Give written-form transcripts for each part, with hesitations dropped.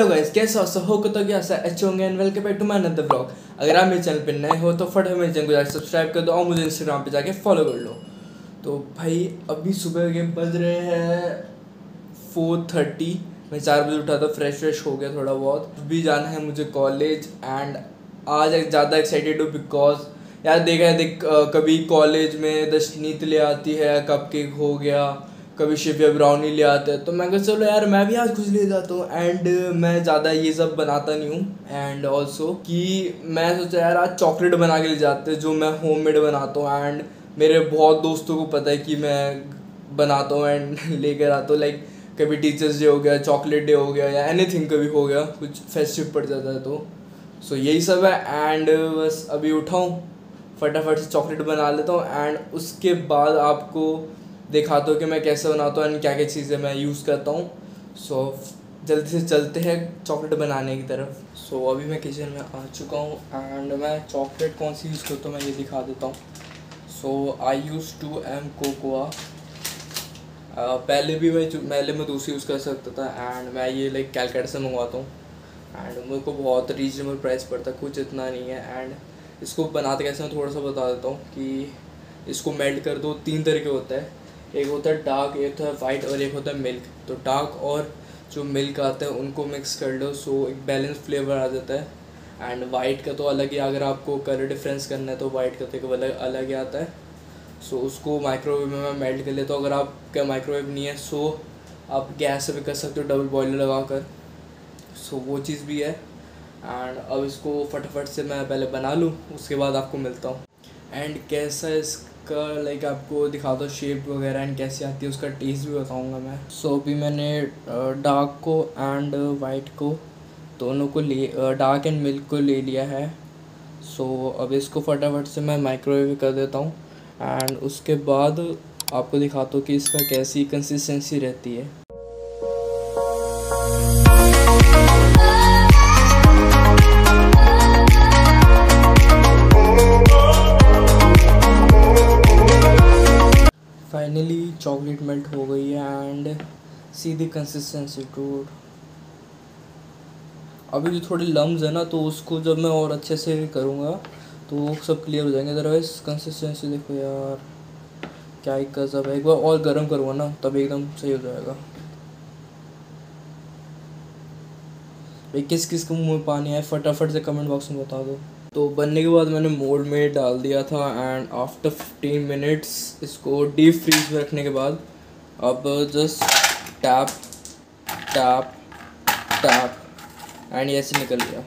Hello guys, कैसे हो? सब हो तो क्या अच्छे होंगे and welcome back to my another vlog. अगर आप मेरे चैनल पे नए हो तो फटाफट मेरे चैनल को जाकर सब्सक्राइब कर दो और मुझे इंस्टाग्राम पे जाके फॉलो कर लो। तो भाई अभी सुबह के बज रहे हैं 4:30। मैं 4 बजे उठा था, फ्रेश हो गया थोड़ा बहुत। अभी जाना है मुझे कॉलेज एंड आज ज़्यादा एक्साइटेड हूँ बिकॉज यार देखा है कभी कॉलेज में दशनीत ले आती है, कपकेक हो गया, कभी शिव्या ब्राउनी ले आते हैं, तो मैं कहा चलो यार मैं भी आज कुछ ले जाता हूँ। एंड मैं ज़्यादा ये सब बनाता नहीं हूँ एंड ऑल्सो कि मैं सोचा यार आज चॉकलेट बना के ले जाते हैं जो मैं होममेड बनाता हूँ। एंड मेरे बहुत दोस्तों को पता है कि मैं बनाता हूँ एंड लेकर आता हूँ। लाइक कभी टीचर्स डे हो गया, चॉकलेट डे हो गया या एनीथिंग कभी हो गया, कुछ फेस्टिव पड़ जाता है तो सो यही सब है। एंड बस अभी उठाऊँ, फटाफट से चॉकलेट बना लेता हूँ एंड उसके बाद आपको दिखाता हूँ कि मैं कैसे बनाता हूँ एंड क्या क्या चीज़ें मैं यूज़ करता हूँ। सो जल्दी से चलते हैं चॉकलेट बनाने की तरफ। सो अभी मैं किचन में आ चुका हूँ एंड मैं चॉकलेट कौन सी यूज़ करता हूँ मैं ये दिखा देता हूँ। So I use to um cocoa. पहले मैं दूसरी यूज़ कर सकता था एंड मैं ये लाइक कैलकाटा से मंगवाता हूँ एंड मेरे को बहुत रीजनेबल प्राइस पड़ता है, कुछ इतना नहीं है। एंड इसको बनाते कैसे मैं थोड़ा सा बता देता हूँ कि इसको मेल्ट कर दो। 3 तरह के होता है, एक होता है डार्क, एक होता है वाइट और एक होता है मिल्क। तो डार्क और जो मिल्क आता है उनको मिक्स कर लो, सो एक बैलेंस फ्लेवर आ जाता है। एंड वाइट का तो अलग ही, अगर आपको कलर डिफरेंस करना है तो वाइट का तो एक अलग ही आता है। सो उसको माइक्रोवेव में मैं मेल्ट कर लेता हूँ। अगर आपका माइक्रोवेव नहीं है सो आप गैस से भी कर सकते हो डबल बॉयलर लगा कर, सो वो चीज़ भी है। एंड अब इसको फटाफट से मैं पहले बना लूँ, उसके बाद आपको मिलता हूँ एंड कैसा इसका लाइक आपको दिखाता हूँ शेप वगैरह एंड कैसे आती है, उसका टेस्ट भी बताऊँगा मैं। सो अभी मैंने डार्क को एंड वाइट को दोनों को डार्क एंड मिल्क को ले लिया है। सो अब इसको फटाफट से मैं माइक्रोवेव कर देता हूँ एंड उसके बाद आपको दिखाता हूँ कि इसका कैसी कंसिस्टेंसी रहती है। फाइनली चॉकलेट मेल्ट हो गई है and see the consistency dude. अभी जो थोड़े लम्स है ना तो उसको जब मैं और अच्छे से करूँगा तो वो सब क्लियर हो जाएंगे। अदरवाइज कंसिस्टेंसी देखो यार क्या ही गजब है। एक बार और गर्म करूँगा ना तब एकदम सही हो जाएगा। भाई किस किस को मुँह में पानी आए फटाफट से कमेंट बॉक्स में बता दो। तो बनने के बाद मैंने मोल्ड में डाल दिया था एंड आफ्टर 15 मिनट्स इसको डीप फ्रीज में रखने के बाद अब just tap tap tap and ये ऐसे निकल गया।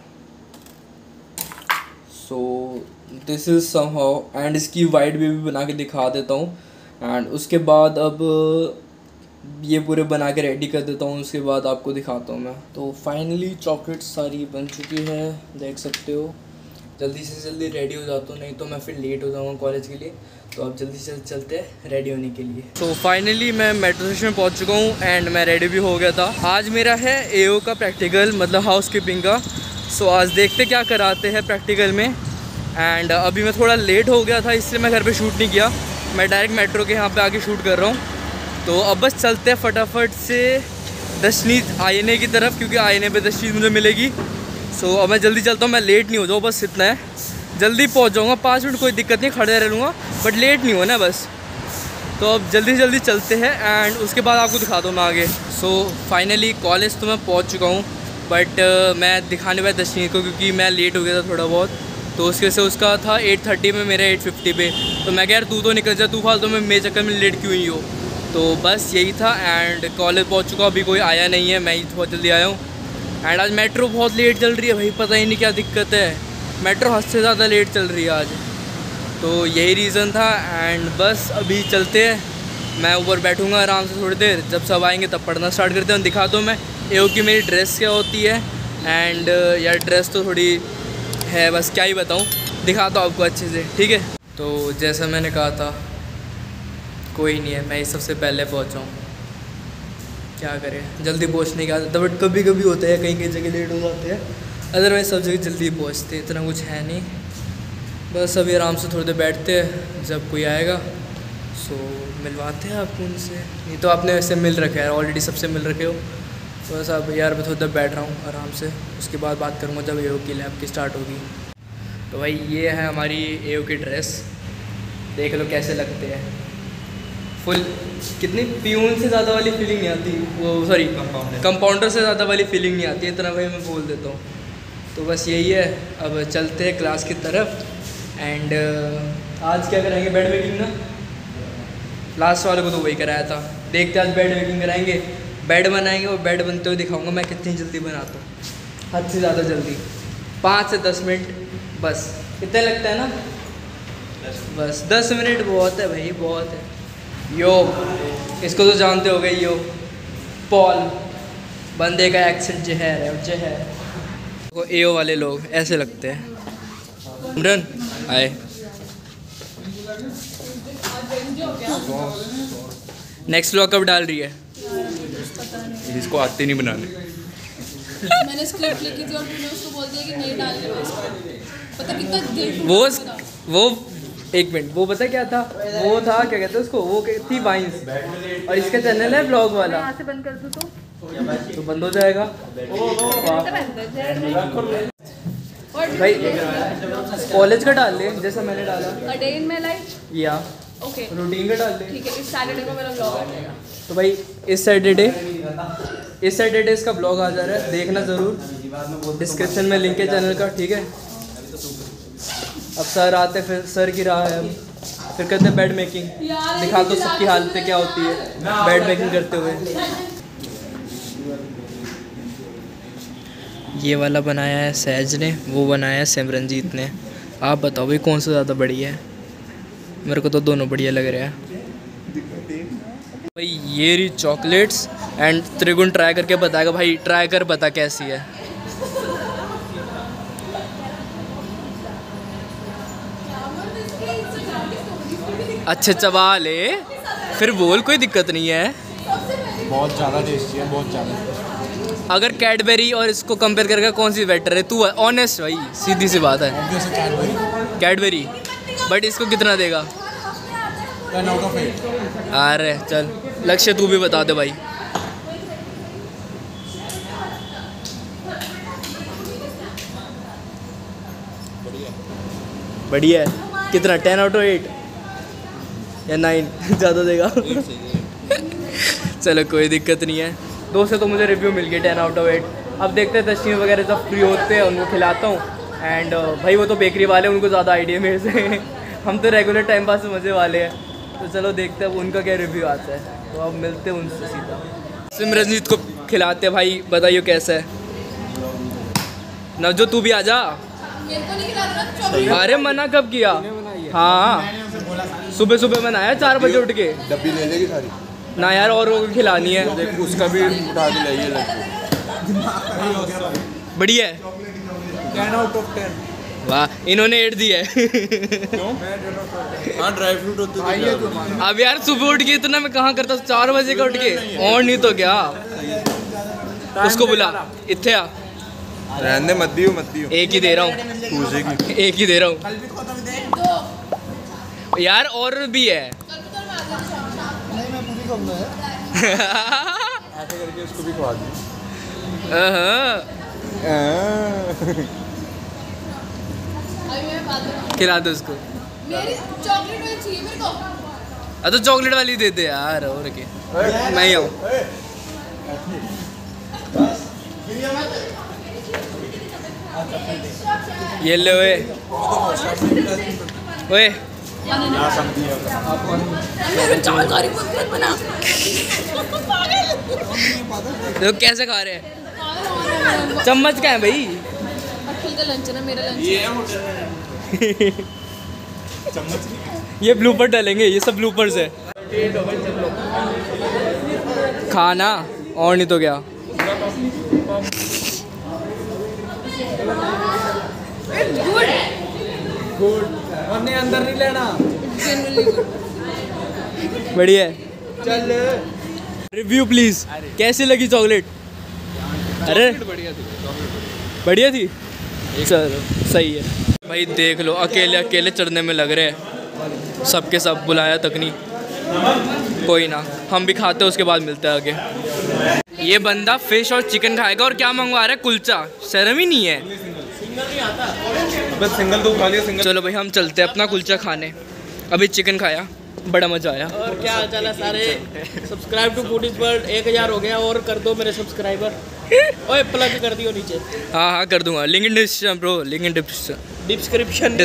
So this is somehow and इसकी वाइट भी बना के दिखा देता हूँ एंड उसके बाद अब ये पूरे बना के रेडी कर देता हूँ, उसके बाद आपको दिखाता हूँ मैं। तो फाइनली चॉकलेट सारी बन चुकी है, देख सकते हो। जल्दी से जल्दी रेडी हो जाता हूँ नहीं तो मैं फिर लेट हो जाऊँगा कॉलेज के लिए। तो अब जल्दी से चलते हैं रेडी होने के लिए। तो फाइनली मैं मेट्रो स्टेशन पहुँच चुका हूँ एंड मैं रेडी भी हो गया था। आज मेरा है एओ का प्रैक्टिकल, मतलब हाउस कीपिंग का। सो आज देखते क्या कराते हैं प्रैक्टिकल में। एंड अभी मैं थोड़ा लेट हो गया था इसलिए मैं घर पे शूट नहीं किया, मैं डायरेक्ट मेट्रो के यहाँ पे आके शूट कर रहा हूँ। तो अब बस चलते हैं फटाफट से दशनीत आईने की तरफ, क्योंकि आईने पे दशनीत मुझे मिलेगी। सो अब मैं जल्दी चलता हूँ, मैं लेट नहीं हो जाऊँ, बस इतना है। जल्दी पहुँच जाऊँगा, 5 मिनट कोई दिक्कत नहीं, खड़े रह लूँगा बट लेट नहीं होना बस। तो अब जल्दी से जल्दी चलते हैं एंड उसके बाद आपको दिखा दूँ मैं आगे। सो फाइनली कॉलेज तो मैं पहुँच चुका हूँ बट मैं दिखाने पाया दशनीत को क्योंकि मैं लेट हो गया था थोड़ा बहुत। तो उसके से उसका था 8:30 में, मेरा 8:50 पे। तो मैं कह यार तू तो निकल जा, तू फालतू में मेरे चक्कर में लेट क्यों ही हो। तो बस यही था एंड कॉलेज पहुंच चुका, अभी कोई आया नहीं है, मैं ही बहुत जल्दी आया हूँ। एंड आज मेट्रो बहुत लेट चल रही है भाई, पता ही नहीं क्या दिक्कत है, मेट्रो हद से ज़्यादा लेट चल रही है आज। तो यही रीज़न था एंड बस अभी चलते हैं। मैं ऊपर बैठूँगा आराम से थोड़ी देर, जब सब आएंगे तब पढ़ना स्टार्ट करते हैं। दिखा दो मैं एओ की मेरी ड्रेस क्या होती है एंड यार ड्रेस तो थोड़ी है, बस क्या ही बताऊँ, दिखाता हूँ आपको अच्छे से, ठीक है। तो जैसा मैंने कहा था कोई नहीं है, मैं ही सबसे पहले पहुँचा हूँ, क्या करें, जल्दी पहुँचने की आदत है बट कभी कभी होता है कहीं कहीं जगह लेट हो जाते हैं, अदरवाइज़ सब जगह जल्दी पहुँचते, इतना कुछ है नहीं। बस अभी आराम से थोड़ी देर बैठते हैं, जब कोई आएगा सो मिलवाते हैं आपको उनसे। नहीं तो आपने वैसे मिल रखा है ऑलरेडी, सबसे मिल रखे हो। तो बस अब यार मैं थोड़ी देर बैठ रहा हूँ आराम से, उसके बाद बात करूँगा जब एओ की लैब की स्टार्ट होगी। तो भाई ये है हमारी एओ की ड्रेस, देख लो कैसे लगते हैं। फुल कितनी प्यून से ज़्यादा वाली फीलिंग नहीं आती, वो सॉरी कंपाउंडर से ज़्यादा वाली फीलिंग नहीं आती, इतना भाई मैं बोल देता हूँ। तो बस यही है, अब चलते हैं क्लास की तरफ। एंड आज क्या कराएंगे, बेड मेकिंग ना, लास्ट वाले को तो वही कराया था। देखते आज बेड मेकिंग कराएंगे, बेड बनाएंगे और बेड बनते हुए दिखाऊंगा मैं कितनी जल्दी बनाता हूँ, हद से ज़्यादा जल्दी, 5 से 10 मिनट बस। कितना लगता है ना, बस 10 मिनट बहुत है भाई, बहुत है। यो इसको तो जानते हो गए, यो पॉल बंदे का एक्सेंट जहर है, जहर। वो एओ वाले लोग ऐसे लगते हैं। रन आए नेक्स्ट व्लॉग कब डाल रही है? इसको आते नहीं बनाने। मैंने स्क्रिप्ट लिखी थी और तूने उसको बोल दिया कि नहीं डालने में इसको। पता कितना दिल वो एक मिनट, वो पता क्या था, वो था क्या कहते हैं उसको, वो थी वाइन्स, और इसका चैनल है ब्लॉग वाला। यहाँ से बंद कर दूँ तो बंद हो जाएगा भाई। कॉलेज का डाल ले जैसा मैंने डाला, a day in my life, या ओके रूटीन का डाल ले। ठीक है। इस सैटरडे को मेरा ब्लॉग आ जाएगा। तो भाई इस सैटरडे इसका ब्लॉग आ जा रहा है, देखना ज़रूर। डिस्क्रिप्शन में लिंक है चैनल का, ठीक है। अब सर आते, फिर सर की राह है, फिर करते हैं बेड मेकिंग। दिखा दो सबकी हालतें क्या होती है बेड मेकिंग करते हुए। ये वाला बनाया है सहज ने, वो बनाया है सिमरनजीत ने। आप बताओ भाई कौन सा ज़्यादा बढ़िया है? मेरे को तो दोनों बढ़िया लग रहे हैं भाई। ये रही चॉकलेट्स, एंड त्रिगुण ट्राई करके बताएगा। भाई ट्राई कर बता कैसी है। अच्छे चबा ले, फिर बोल, कोई दिक्कत नहीं है। बहुत ज़्यादा टेस्टी है, बहुत ज़्यादा। अगर कैडबेरी और इसको कंपेयर करके कौन सी बेटर है? तू ऑनेस्ट भाई, सीधी सी बात है। कैडबेरी, बट इसको कितना देगा? 10 out of 8। अरे चल लक्ष्य, तू भी बता दे भाई। बढ़िया है। कितना, 10 out of 8 या 9? ज़्यादा देगा चलो कोई दिक्कत नहीं है। 2 से तो मुझे रिव्यू मिल गया 10 out of 8। अब देखते हैं तस्वीर वगैरह जब फ्री होते हैं उनको खिलाता हूँ। एंड भाई वो तो बेकरी वाले, उनको ज़्यादा आइडिया मेरे से हम तो रेगुलर टाइम पास मज़े वाले हैं। तो चलो देखते हैं उनका क्या रिव्यू आता है। तो अब मिलते हैं उनसे सीधा। सिमरनजीत को खिलाते हैं भाई, बताइए कैसा है। नवजोत तू भी आ जा। मेरे को नहीं खिला। अरे मना कब किया? हाँ सुबह सुबह बनाया 4 बजे उठ के। डब्बी ले लेगी सारी ना यार, और को खिलानी है। देख, उसका भी उठा के लाइए लड़को। बढ़िया है। 10 out of 10। वाह, इन्होंने 8 दिया है हाँ, ड्राई फ्रूट होते हैं। अब यार सुबह उठ के इतना मैं कहाँ करता, 4 बजे का उठ के, और नहीं तो क्या। उसको बुला, इत्थे आ। रहने मत दियो। एक ही दे रहा हूँ, एक ही दे रहा हूँ यार, और भी है ऐसे करके उसको भी खवा दी। खिला दो उसको। मेरी चॉकलेट वाली चाहिए मेरे को। तो चॉकलेट वाली दे दे यार, और क्या। मैं ही आऊँ। ये ले ओए तो कैसे खा रहे हैं? चम्मच का है भाई। अखिल का लंच है ना, मेरा लंच है। ये ब्लूपर डालेंगे, ये सब ब्लूपर्स है। खाना और नहीं तो क्या। गुड, वरने अंदर नहीं लेना। बढ़िया है। चल रिव्यू प्लीज, कैसी लगी चॉकलेट? अरे बढ़िया थी। चलो सही है भाई। देख लो, अकेले अकेले चढ़ने में लग रहे हैं, सबके सब बुलाया तक नहीं। कोई ना, हम भी खाते हैं, उसके बाद मिलते हैं आगे। ये बंदा फिश और चिकन खाएगा और क्या मंगवा रहा है? कुलचा। शर्म ही नहीं है। सिंगल तो खा लिया सिंगल। चलो भाई हम चलते हैं अपना कुलचा खाने। अभी चिकन खाया, बड़ा मजा आया। और क्या हाल चाल है सारे? सब्सक्राइब टू फूडीज वर्ल्ड 1000 हो गया और कर दो मेरे सब्सक्राइबर। ओए प्लग कर दियो नीचे। हाँ कर दूंगा। Link in description bro, link in description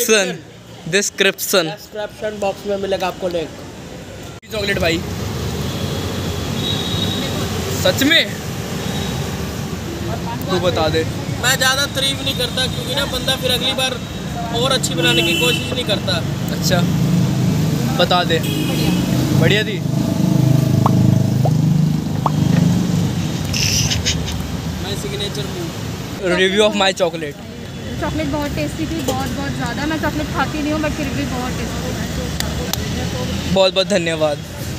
description box में मिलेगा आपको लिंक। चॉकलेट भाई सच में तू बता दे। मैं ज़्यादा तारीफ नहीं करता क्योंकि ना बंदा फिर अगली बार और अच्छी बनाने की कोशिश नहीं करता। अच्छा बता दे। बढ़िया थी। My signature move. Review of my chocolate. Chocolate बहुत टेस्टी थी, बहुत ज़्यादा। मैं चॉकलेट खाती नहीं हूँ बट फिर भी बहुत टेस्टी है। बहुत बहुत धन्यवाद।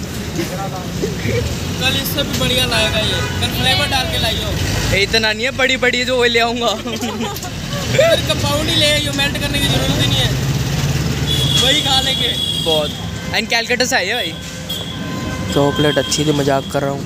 कल इससे भी बढ़िया लाएगा ये। कल फ्लेवर डाल के लाइयो। इतना नहीं है, बड़ी बड़ी जो वो ले आऊँगा। फिर कंपाउंड ही ले आइयो, मेल्ट करने की जरूरत ही नहीं है, वही खा लेंगे। बहुत एंड कैलकाटा से आई है भाई। चॉकलेट अच्छी थी, मजाक कर रहा हूँ।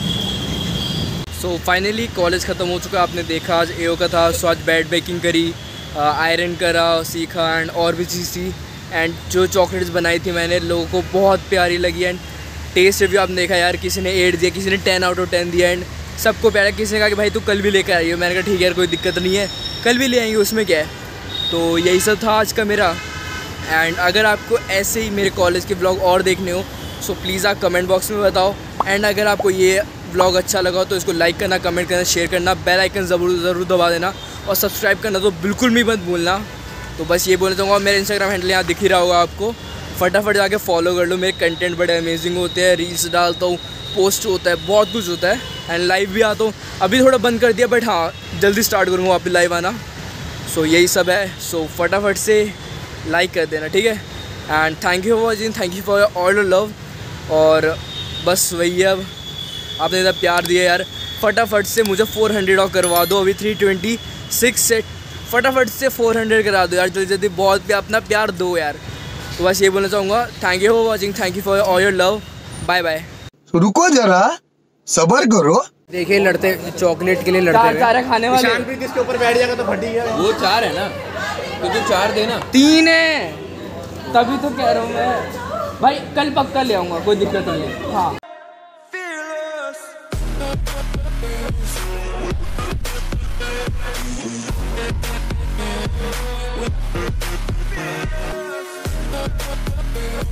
सो फाइनली कॉलेज ख़त्म हो चुका है। आपने देखा आज एओ का था, सो आज बेड बेकिंग करी, आयरन करा, सीखा एंड और भी चीज़ थी। एंड जो चॉकलेट्स बनाई थी मैंने, लोगों को बहुत प्यारी लगी। एंड टेस्ट रिव्यू आपने देखा यार, किसी ने 8 दिया, किसी ने 10 आउट ऑफ 10 दिया। एंड सबको प्यारा। किसी ने कहा कि भाई तू कल भी लेकर आइए। मैंने कहा ठीक है यार, कोई दिक्कत नहीं है, कल भी ले आएंगे, उसमें क्या है। तो यही सब था आज का मेरा। एंड अगर आपको ऐसे ही मेरे कॉलेज के व्लॉग और देखने हो सो प्लीज़ आप कमेंट बॉक्स में बताओ। एंड अगर आपको ये व्लॉग अच्छा लगा तो इसको लाइक करना, कमेंट करना, शेयर करना, बेल आइकन ज़रूर दबा देना और सब्सक्राइब करना तो बिल्कुल भी मत भूलना। तो बस ये बोलना चाहूँगा। मेरा इंस्टाग्राम हैंडल यहाँ दिख ही रहा होगा आपको, फटाफट जाके फॉलो कर लो। मेरे कंटेंट बड़े अमेजिंग होते हैं, रील्स डालता हूँ, पोस्ट होता है, बहुत कुछ होता है। एंड लाइव भी आता हूँ। अभी थोड़ा बंद कर दिया बट हाँ जल्दी स्टार्ट करूँगा वापस लाइव आना। सो यही सब है। सो फटाफट से लाइक कर देना, ठीक है। And thank you for watching, thank you for all your love. और बस वही है, अब आपने इतना प्यार दिया यार, फटाफट से मुझे 400 और करवा दो। अभी 326 से फटाफट से 400 करा दो यार, जल्दी जल्दी। बहुत अपना प्यार दो यार। तो बस ये बोलना चाहूँगा, thank you for watching, thank you for all your love, bye bye. रुको जरा, सबर करो। देखिए लड़ते चॉकलेट के लिए लड़ते सारे खाने वाले। किसके ऊपर बैठ जाएगा तो फटी है। वो 4 है ना, तो तू 4 देना। 3 है, तभी तो कह रहा हूँ मैं भाई, कल पक्का ले आऊँगा, कोई दिक्कत नहीं है। हाँ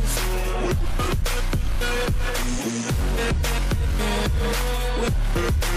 With